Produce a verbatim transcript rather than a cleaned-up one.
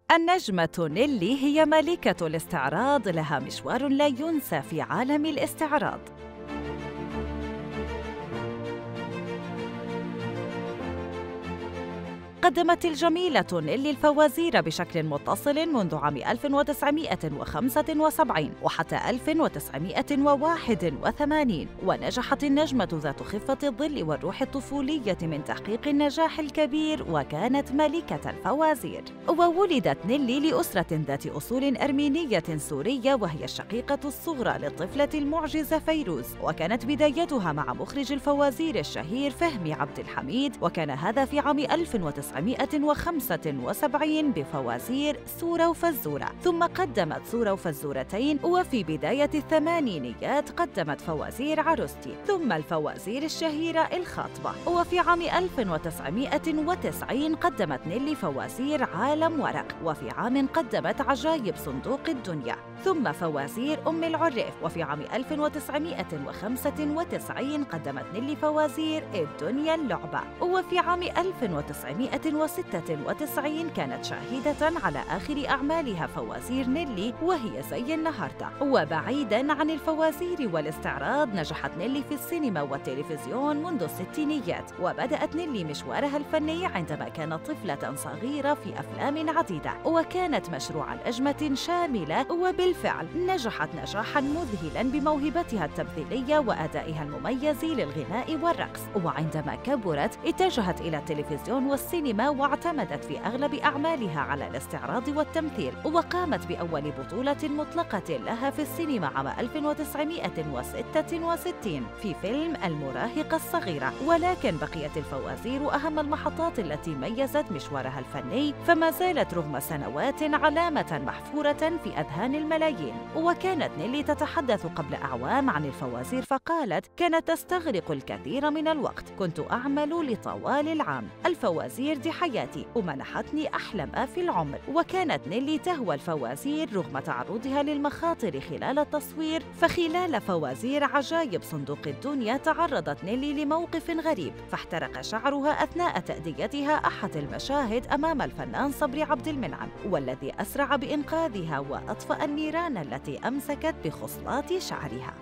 النجمة نيلي هي ملكة الاستعراض، لها مشوار لا ينسى في عالم الاستعراض. قدمت الجميلة نيلي الفوازير بشكل متصل منذ عام ألف وتسعمائة وخمسة وسبعين وحتى ألف وتسعمائة وواحد وثمانين، ونجحت النجمة ذات خفة الظل والروح الطفولية من تحقيق النجاح الكبير، وكانت ملكة الفوازير. وولدت نيلي لأسرة ذات أصول أرمينية سورية، وهي الشقيقة الصغرى للطفلة المعجزة فيروز، وكانت بدايتها مع مخرج الفوازير الشهير فهمي عبد الحميد، وكان هذا في عام ألف وتسعمائة وخمسة وسبعين بفوازير سورة وفزورة، ثم قدمت سورة وفزورتين، وفي بداية الثمانينيات قدمت فوازير عروستي، ثم الفوازير الشهيرة الخاطبة. وفي عام ألف وتسعمائة وتسعين قدمت نيلي فوازير عالم ورق، وفي عام قدمت عجائب صندوق الدنيا، ثم فوازير أم العريف. وفي عام ألف وتسعمائة وخمسة وتسعين قدمت نيلي فوازير الدنيا اللعبة. وفي عام ألف وتسعمائة وستة وتسعين كانت شاهدة على آخر أعمالها فوازير نيلي وهي زي النهاردة. وبعيداً عن الفوازير والاستعراض، نجحت نيلي في السينما والتلفزيون منذ الستينيات، وبدأت نيلي مشوارها الفني عندما كانت طفلة صغيرة في أفلام عديدة، وكانت مشروع نجمة شاملة، وبالفعل نجحت نجاحاً مذهلاً بموهبتها التمثيلية وأدائها المميز للغناء والرقص. وعندما كبرت اتجهت إلى التلفزيون والسينما، واعتمدت في أغلب أعمالها على الاستعراض والتمثيل، وقامت بأول بطولة مطلقة لها في السينما عام ألف وتسعمائة وستة وستين في فيلم المراهقة الصغيرة. ولكن بقيت الفوازير أهم المحطات التي ميزت مشوارها الفني، فما زالت رغم سنوات علامة محفورة في أذهان الملايين. وكانت نيلي تتحدث قبل أعوام عن الفوازير فقالت: كانت تستغرق الكثير من الوقت، كنت أعمل لطوال العام، الفوازير دي حياتي ومنحتني أحلى ما في العمر. وكانت نيلي تهوى الفوازير رغم تعرضها للمخاطر خلال التصوير، فخلال فوازير عجائب صندوق الدنيا تعرضت نيلي لموقف غريب، فاحترق شعرها أثناء تأديتها أحد المشاهد أمام الفنان صبري عبد المنعم، والذي أسرع بإنقاذها وأطفأ النيران التي أمسكت بخصلات شعرها.